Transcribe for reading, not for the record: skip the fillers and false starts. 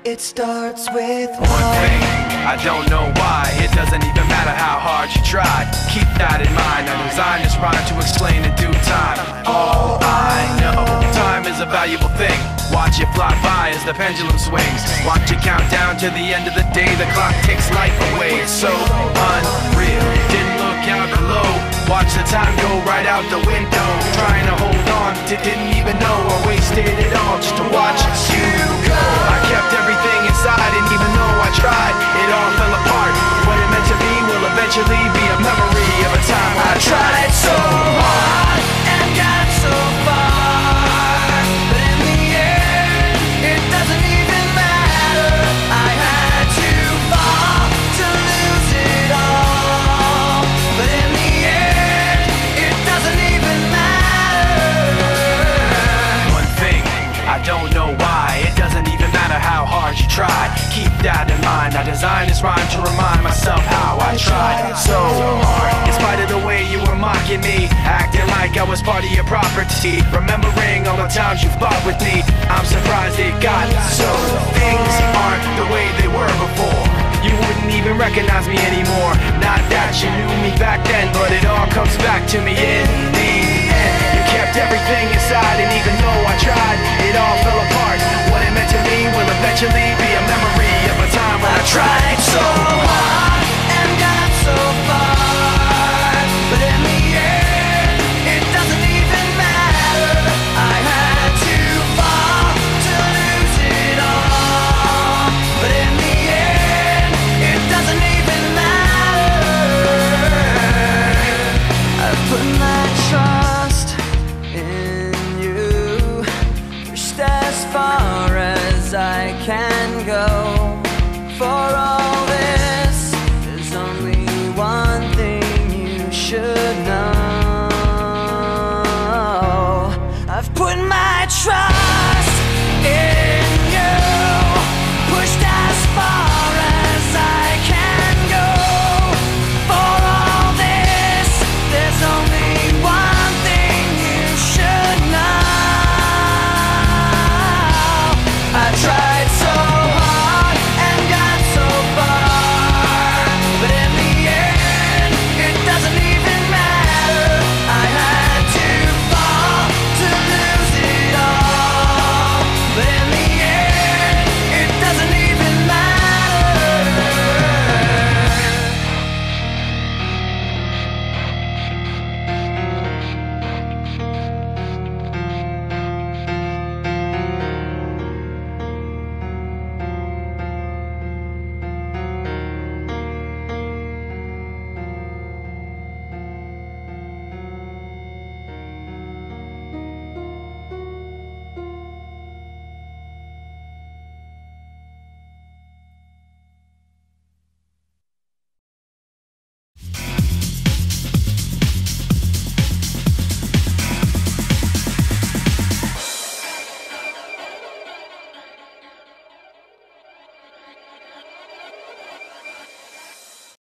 It starts with one thing, I don't know why. It doesn't even matter how hard you try. Keep that in mind. I designed this rhyme to explain in due time. All I know, time is a valuable thing. Watch it fly by as the pendulum swings. Watch it count down to the end of the day. The clock takes life away. It's so unreal. Didn't look out below. Watch the time go right out the window. Trying to hold on, didn't even know I wasted it all just to watch you go. I kept everything inside, and even though I tried, it all fell apart. What it meant to be will eventually be a memory of a time I tried so hard and got so far, but in the end, it doesn't even matter. I had to fall to lose it all, but in the end, it doesn't even matter. One thing, I don't know why. It doesn't even matter how hard you try. Keep that in mind. I designed this rhyme to remind myself how I tried so hard. In spite of the way you were mocking me, acting like I was part of your property, remembering all the times you fought with me, I'm surprised it got so. Things aren't the way they were before. You wouldn't even recognize me anymore. Not that you knew me back then, but it all comes back to me in